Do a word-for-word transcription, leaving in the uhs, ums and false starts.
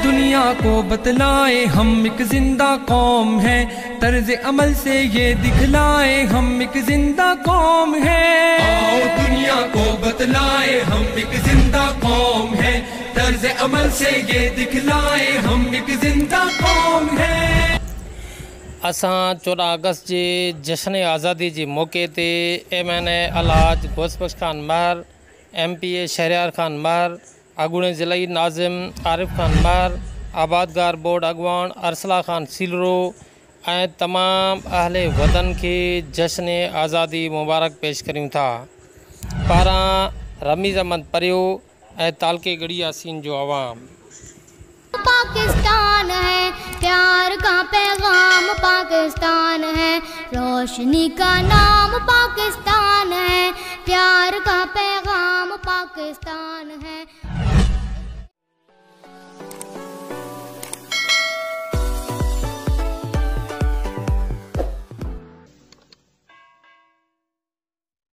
दुनिया को बतलाए हम एक जिंदा कौम है, तर्ज अमल से ये दिखलाए हम एक जिंदा कौम है। आओ दुनिया को बतलाए हम एक जिंदा कौम है, तर्ज अमल से ये दिखलाए हम एक जिंदा कौम है। असां चौदह अगस्त के जश्न आज़ादी के मौके ते M N A Alhaj Ghausbakhsh Khan Mahar, M P A Shahryar Khan Mahar, अगुणे ज़िलाई नाज़िम आरिफ खान महर, आबादगार बोर्ड अगवान अरसला खान सीलरो ऐं तमाम अहले वतन के जश्न आज़ादी मुबारक पेश करूँ था। पारां रमीज़ अहमद परियो ऐं तालके गढ़ी यासीन जो आवाम। पाकिस्तान है प्यार का पैगाम, पाकिस्तान है रोशनी का नाम, पाकिस्तान है प्यार का पैगाम, पाकिस्तान है।